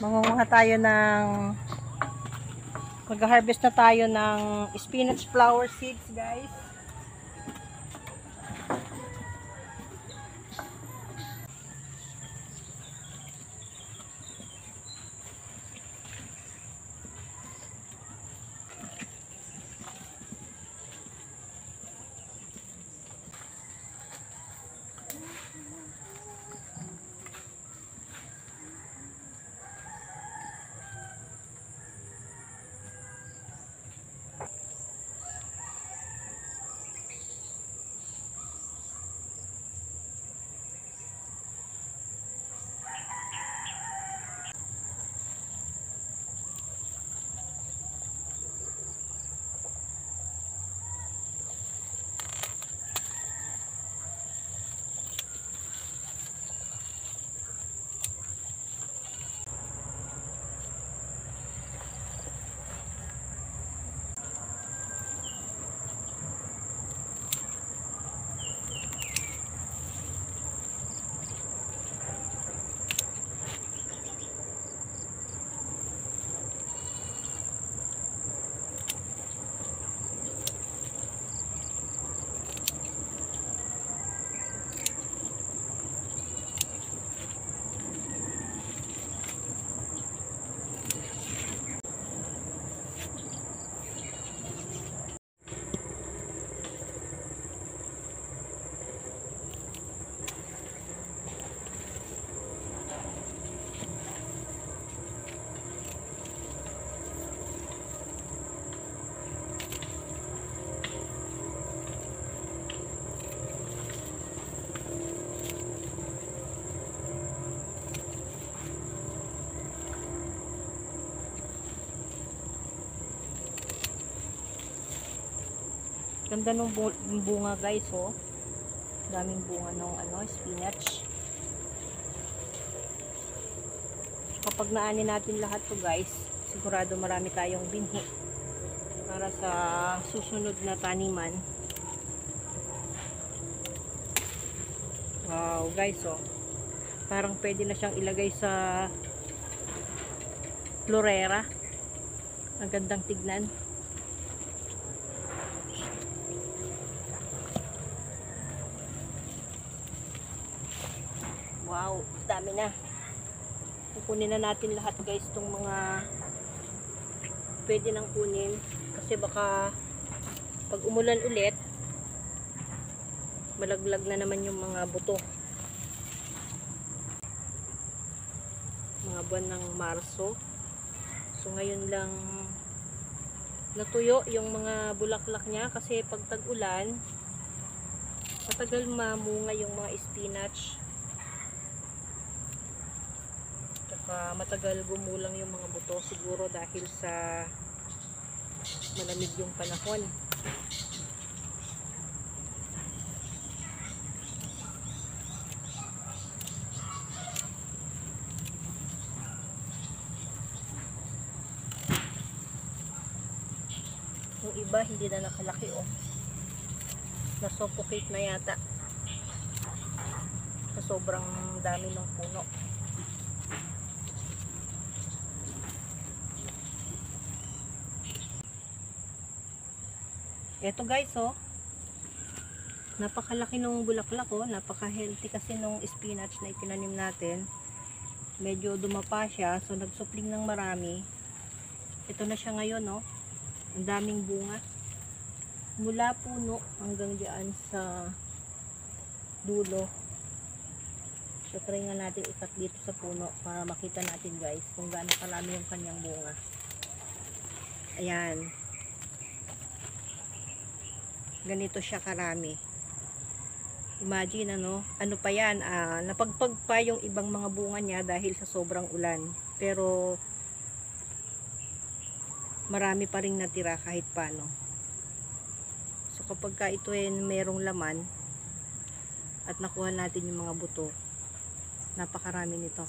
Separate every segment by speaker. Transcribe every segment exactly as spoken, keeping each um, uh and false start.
Speaker 1: Mangunguha tayo ng mag-harvest na tayo ng spinach flower seeds, guys. Ganda ng bunga, guys, oh. Daming bunga ng ano, spinach. Kapag naani natin lahat to, guys, sigurado marami tayong binhi para sa susunod na taniman. Wow, guys, oh. Parang pwede na siyang ilagay sa florera. Ang gandang tignan. Wow, dami na. Kukunin na natin lahat, guys, itong mga pwede nang kunin. Kasi baka pag umulan ulit, malaglag na naman yung mga buto. Mga buwan ng Marso. So ngayon lang natuyo yung mga bulaklak niya kasi pag tag-ulan, matagal mamunga yung mga spinach. Tsaka matagal gumulang yung mga buto, siguro dahil sa malamig yung panahon. Yung iba hindi na nakalaki, oh. Nasuffocate na yata sa sobrang dami ng puno. Eto, guys, oh. Napakalaki nung bulaklak, oh. Napaka-healthy kasi nung spinach na itinanim natin. Medyo dumapa siya, so nagsupling ng marami. Ito na siya ngayon, oh. Ang daming bunga. Mula puno hanggang diyan sa dulo. So try nga natin ikat dito sa puno para makita natin, guys, kung gaano karami yung kanyang bunga. Ayan. Ganito siya karami. Imagine, ano, ano pa yan, ah, napagpag pa yung ibang mga bunga niya dahil sa sobrang ulan. Pero marami pa ring natira kahit paano. So kapag ka ito ay merong laman at nakuha natin yung mga buto, napakarami nito.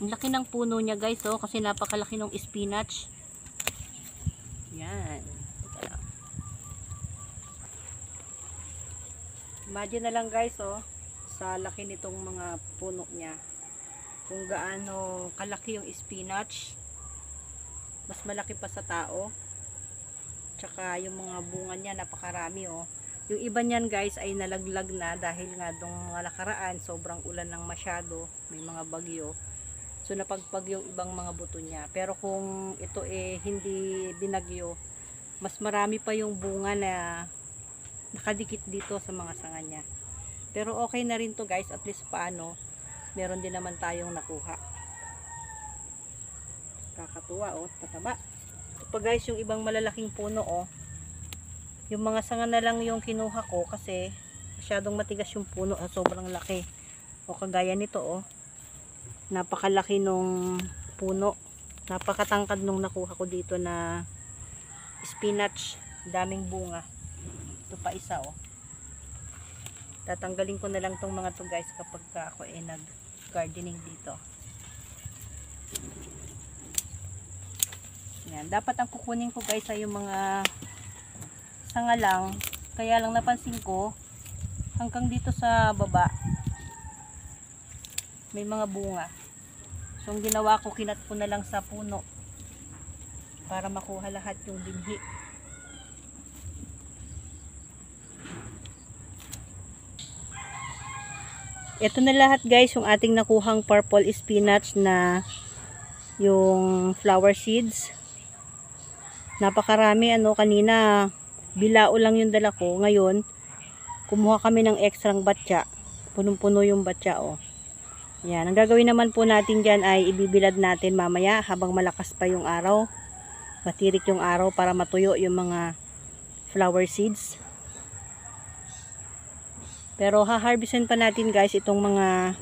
Speaker 1: Ang laki ng puno niya guys, oh, kasi napakalaki ng spinach. Yan. Teka lang. Imagine na lang guys, oh, sa laki nitong mga puno niya. Kung gaano kalaki yung spinach. Mas malaki pa sa tao. Tsaka yung mga bunga niya napakarami, oh. Yung iba niyan guys ay nalaglag na dahil nga dong mga nakaraan sobrang ulan ng masyado, may mga bagyo. So napagpag yung ibang mga buto niya. Pero kung ito eh hindi binagyo, mas marami pa yung bunga na nakadikit dito sa mga sanga niya. Pero okay na rin to guys, at least paano meron din naman tayong nakuha. Kakatuwa, oh, tataba. Ito pa guys yung ibang malalaking puno, oh. Yung mga sanga na lang yung kinuha ko kasi masyadong matigas yung puno at sobrang laki. O kagaya nito, oh. Napakalaki nung puno. Napakatangkad nung nakuha ko dito na spinach. Daming bunga. Ito pa isa, oh. Tatanggalin ko na lang tong mga to guys kapag ka ako ay nag gardening dito. Yan. Dapat ang kukunin ko guys ay yung mga sanga lang. Kaya lang napansin ko hanggang dito sa baba may mga bunga. So ang ginawa ko, kinat ko na lang sa puno para makuha lahat yung binhi. Ito na lahat guys yung ating nakuhang purple spinach na yung flower seeds. Napakarami, ano, kanina bilao lang yung dala ko. Ngayon kumuha kami ng extrang batya. Punong-puno yung batya, oh. Yan, ang gagawin naman po natin dyan ay ibibilad natin mamaya habang malakas pa yung araw. Matirik yung araw para matuyo yung mga flower seeds. Pero ha-harvestin pa natin guys itong mga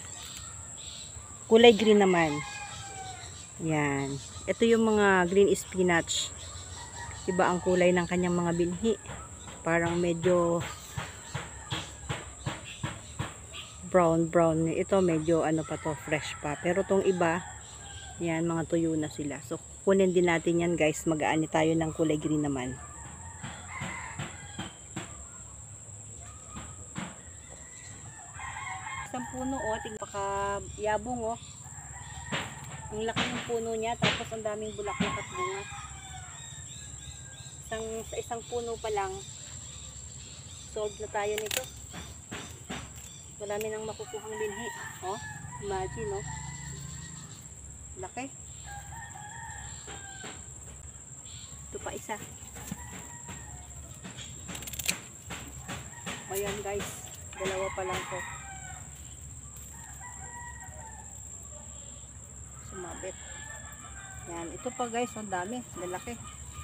Speaker 1: kulay green naman. Yan. Ito yung mga green spinach. Iba ang kulay ng kanyang mga binhi. Parang medyo brown brown. Ito medyo ano pa to, fresh pa. Pero tong iba, yan, mga tuyo na sila. So kunin din natin yan guys. Mag-aani tayo ng kulay green naman. Isang puno, oh, tingpaka-yabong, oh. Ang laki ng puno niya, tapos ang daming bulaklak at bunga. Isang, sa isang puno pa lang, solve na tayo nito. Marami nang makukuhang binhi. Oh, imagine, oh. Laki. Ito pa isa. Ayan guys, dalawa pa lang to. Sumabit. Yan, ito pa guys, ang dami, lalaki.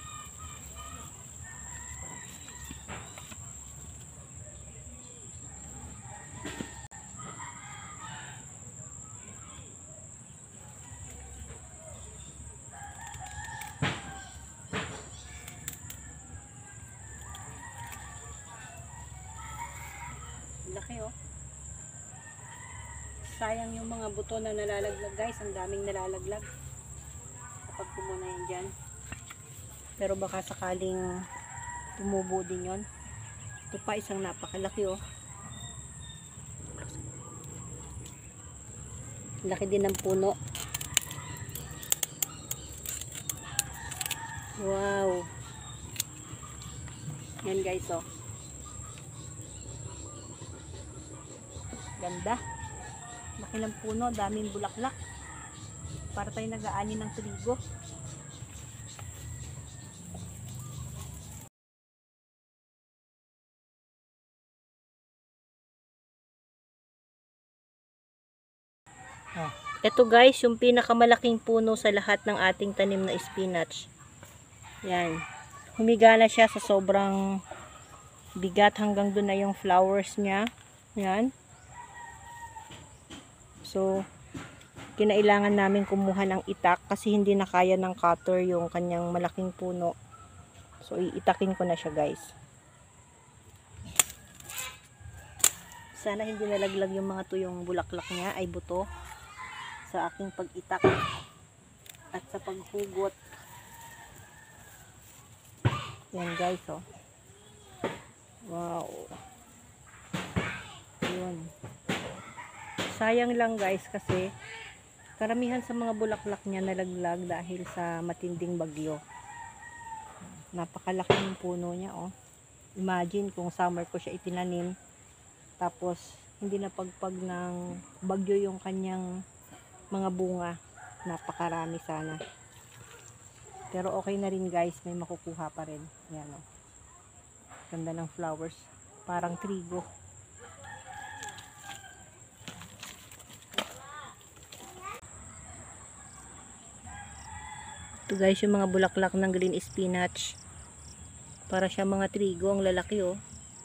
Speaker 1: Laki, oh. Sayang yung mga buto na nalalaglag guys, ang daming nalalaglag kapag pumuna yan dyan. Pero baka sakaling tumubo din yon. Ito pa isang napakalaki, oh. Laki din ng puno. Wow. Yan guys, oh. Ganda. Laki ng puno, daming bulaklak. Para tayo nag-aani ng trigo. Oh. Ito guys, yung pinakamalaking puno sa lahat ng ating tanim na spinach. Yan. Humiga na siya sa sobrang bigat, hanggang doon na yung flowers niya. Yan. So, kinailangan namin kumuha ng itak kasi hindi na kaya ng cutter yung kanyang malaking puno. So, iitakin ko na siya guys. Sana hindi nalaglag yung mga tuyong bulaklak niya, ay buto. sa aking pag-itak at sa paghugot. Yan guys, oh. Wow. Yun. Sayang lang guys kasi karamihan sa mga bulaklak niya nalaglag dahil sa matinding bagyo. Napakalaki ng puno niya, oh. Imagine kung summer ko siya itinanim, tapos hindi na pagpag ng bagyo yung kanyang mga bunga. Napakarami sana. Pero okay na rin guys, may makukuha pa rin. Yan, oh. Ganda ng flowers. Parang trigo. Ito guys, yung mga bulaklak ng green spinach. Para siya mga trigo, ang lalaki, oh.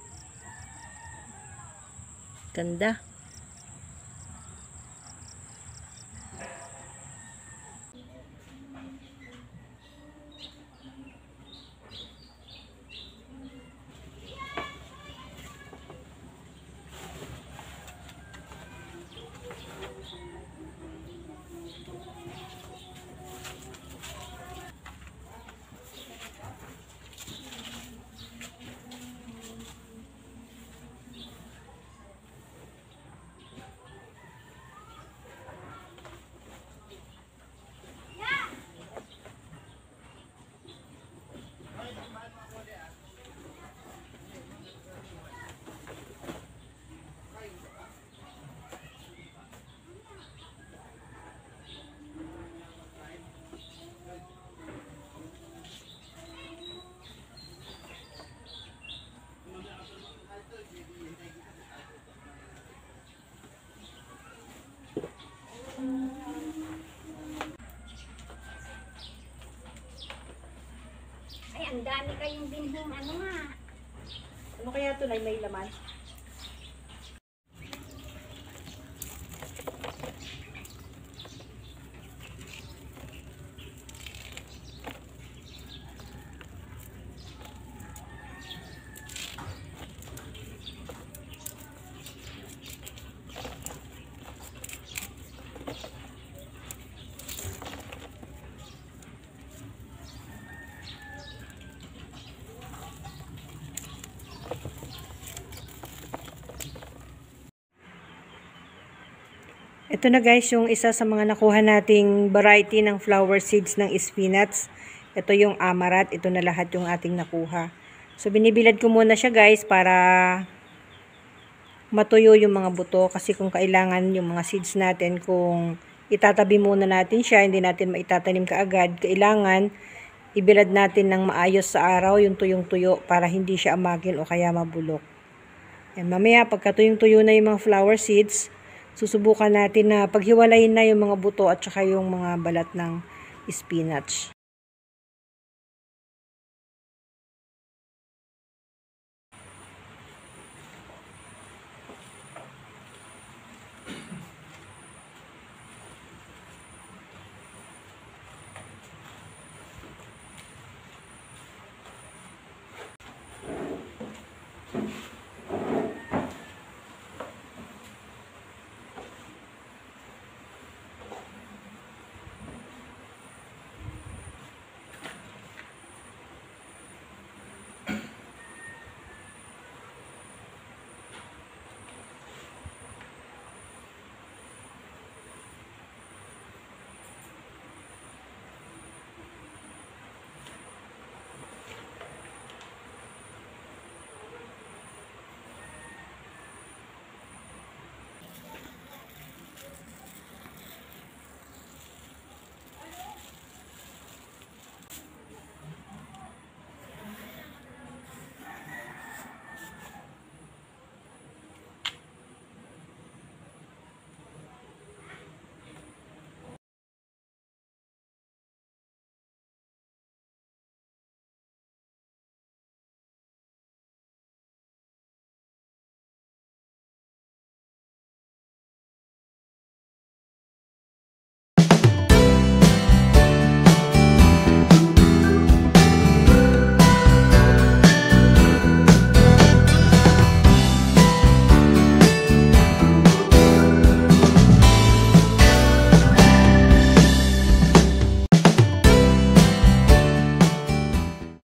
Speaker 1: Ganda.
Speaker 2: Ay, ang dami kayong binhing ano nga.
Speaker 1: Ano kaya ito, may laman? Ito na guys, yung isa sa mga nakuha nating variety ng flower seeds ng spinach. Ito yung amaranth. Ito na lahat yung ating nakuha. So, binibilad ko muna siya guys para matuyo yung mga buto. Kasi kung kailangan yung mga seeds natin, kung itatabi muna natin siya, hindi natin maitatanim kaagad, kailangan ibilad natin ng maayos sa araw yung tuyong-tuyo para hindi siya amagin o kaya mabulok. Yan, mamaya pagka tuyong-tuyo na yung mga flower seeds, susubukan natin na paghiwalayin na yung mga buto at saka yung mga balat ng spinach.